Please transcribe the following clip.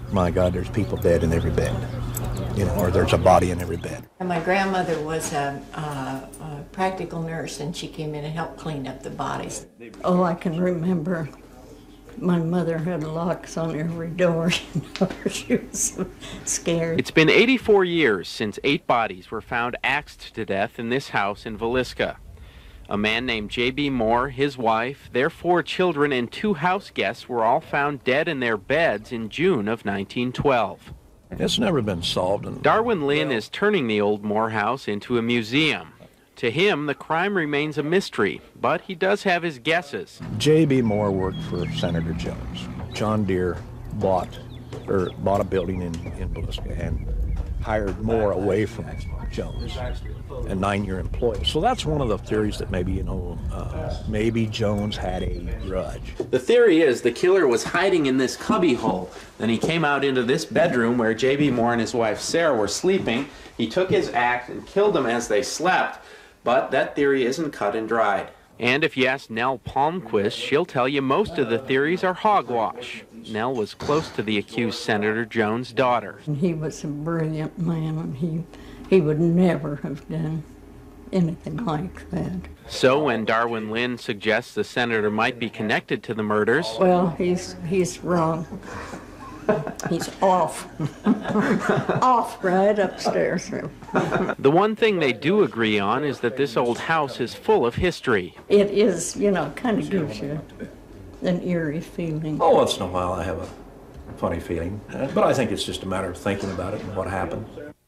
my God, there's people dead in every bed, you know, or there's a body in every bed. And my grandmother was a practical nurse, and she came in and helped clean up the bodies. Oh, I can remember my mother had locks on every door. You know, she was so scared. It's been 84 years since 8 bodies were found axed to death in this house in Villisca. A man named J.B. Moore, his wife, their 4 children, and 2 house guests were all found dead in their beds in June of 1912. It's never been solved. Darwin Lynn is turning the old Moore house into a museum. To him, the crime remains a mystery, but he does have his guesses. J.B. Moore worked for Senator Jones. John Deere bought a building in Villisca and hired Moore away from Jones, a 9-year employee. So that's one of the theories that maybe, you know, maybe Jones had a grudge. The theory is the killer was hiding in this cubby hole. Then he came out into this bedroom where J.B. Moore and his wife Sarah were sleeping. He took his axe and killed them as they slept. But that theory isn't cut and dried. And if you ask Nell Palmquist, she'll tell you most of the theories are hogwash. Nell was close to the accused Senator Jones' daughter. He was a brilliant man, and he would never have done anything like that. So when Darwin Lynn suggests the senator might be connected to the murders... Well, he's wrong. He's off. Off right upstairs. The one thing they do agree on is that this old house is full of history. It is, you know, kind of gives you an eerie feeling. Oh, once in a while I have a funny feeling, but I think it's just a matter of thinking about it and what happened.